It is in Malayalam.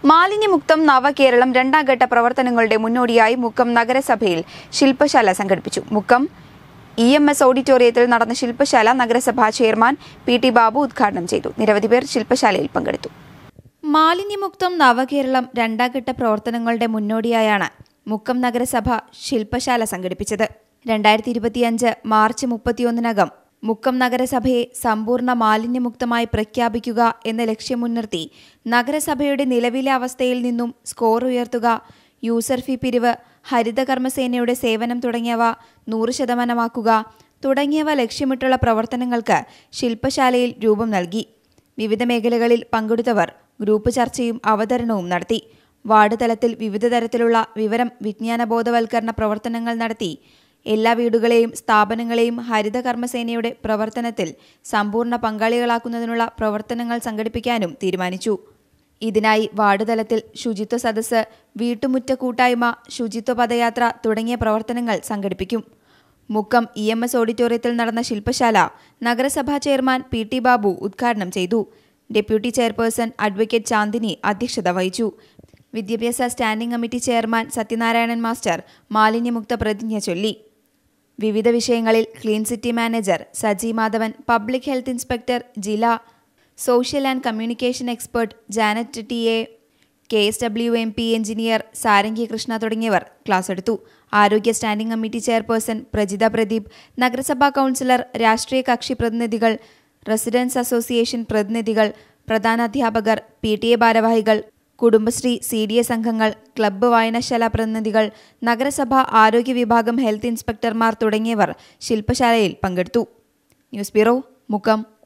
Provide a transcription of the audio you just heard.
മാലിന്യമുക്തം നവകേരളം രണ്ടാം ഘട്ട പ്രവർത്തനങ്ങളുടെ മുന്നോടിയായി മുക്കം നഗരസഭയിൽ ശില്പശാല സംഘടിപ്പിച്ചു. മുക്കം EMS ഓഡിറ്റോറിയത്തിൽ നടന്ന ശില്പശാല നഗരസഭാ ചെയർമാൻ PT ബാബു ഉദ്ഘാടനം ചെയ്തു. നിരവധി പേർ ശില്പശാലയിൽ പങ്കെടുത്തു. മാലിന്യമുക്തം നവകേരളം രണ്ടാം ഘട്ട പ്രവർത്തനങ്ങളുടെ മുന്നോടിയായാണ് മുക്കം നഗരസഭ ശില്പശാല സംഘടിപ്പിച്ചത്. 2025 മാർച്ച് 31-നകം മുക്കം നഗരസഭയെ സമ്പൂർണ്ണ മാലിന്യമുക്തമായി പ്രഖ്യാപിക്കുക എന്ന ലക്ഷ്യം മുൻനിർത്തി നഗരസഭയുടെ നിലവിലെ അവസ്ഥയിൽ നിന്നും സ്കോർ ഉയർത്തുക, യൂസർ ഫീ പിരിവ്, ഹരിതകർമ്മസേനയുടെ സേവനം തുടങ്ങിയവ 100% തുടങ്ങിയവ ലക്ഷ്യമിട്ടുള്ള പ്രവർത്തനങ്ങൾക്ക് ശില്പശാലയിൽ രൂപം നൽകി. വിവിധ മേഖലകളിൽ പങ്കെടുത്തവർ ഗ്രൂപ്പ് ചർച്ചയും അവതരണവും നടത്തി. വാർഡ് തലത്തിൽ വിവിധ തരത്തിലുള്ള വിവരം വിജ്ഞാന ബോധവൽക്കരണ പ്രവർത്തനങ്ങൾ നടത്തി എല്ലാ വീടുകളെയും സ്ഥാപനങ്ങളെയും ഹരിതകർമ്മസേനയുടെ പ്രവർത്തനത്തിൽ സമ്പൂർണ്ണ പങ്കാളികളാക്കുന്നതിനുള്ള പ്രവർത്തനങ്ങൾ സംഘടിപ്പിക്കാനും തീരുമാനിച്ചു. ഇതിനായി വാർഡ് തലത്തിൽ ശുചിത്വ സദസ്സ്, വീട്ടുമുറ്റ കൂട്ടായ്മ, ശുചിത്വ പദയാത്ര തുടങ്ങിയ പ്രവർത്തനങ്ങൾ സംഘടിപ്പിക്കും. മുക്കം EMS ഓഡിറ്റോറിയത്തിൽ നടന്ന ശില്പശാല നഗരസഭാ ചെയർമാൻ PT ബാബു ഉദ്ഘാടനം ചെയ്തു. ഡെപ്യൂട്ടി ചെയർപേഴ്സൺ അഡ്വക്കേറ്റ് ചാന്ദിനി അധ്യക്ഷത വഹിച്ചു. വിദ്യാഭ്യാസ standing committee chairman Sathyanarayanan master മാലിന്യമുക്ത പ്രതിജ്ഞ ചൊല്ലി. വിവിധ വിഷയങ്ങളിൽ clean city manager Saji Madhavan, public health inspector Jila, social and communication expert Janet TA, KSW MP engineer Sarangi Krishna തുടങ്ങിയവർ ക്ലാസ് എടുത്തു. ആരോഗ്യ standing committee chairperson Prajitha Pradeep, നഗരസഭാ കൗൺസിലർ, രാഷ്ട്രീയ കക്ഷി പ്രതിനിധികൾ, റെസിഡൻസ് അസോസിയേഷൻ പ്രതിനിധികൾ, പ്രധാനാധ്യാപകർ, PTA ഭാരവാഹികൾ, കുടുംബശ്രീ CDS അംഗങ്ങൾ, ക്ലബ്ബ് വായനശാല പ്രതിനിധികൾ, നഗരസഭ ആരോഗ്യ വിഭാഗം ഹെൽത്ത് ഇൻസ്പെക്ടർമാർ തുടങ്ങിയവർ ശില്പശാലയിൽ പങ്കെടുത്തു. News bureau, Mukkam.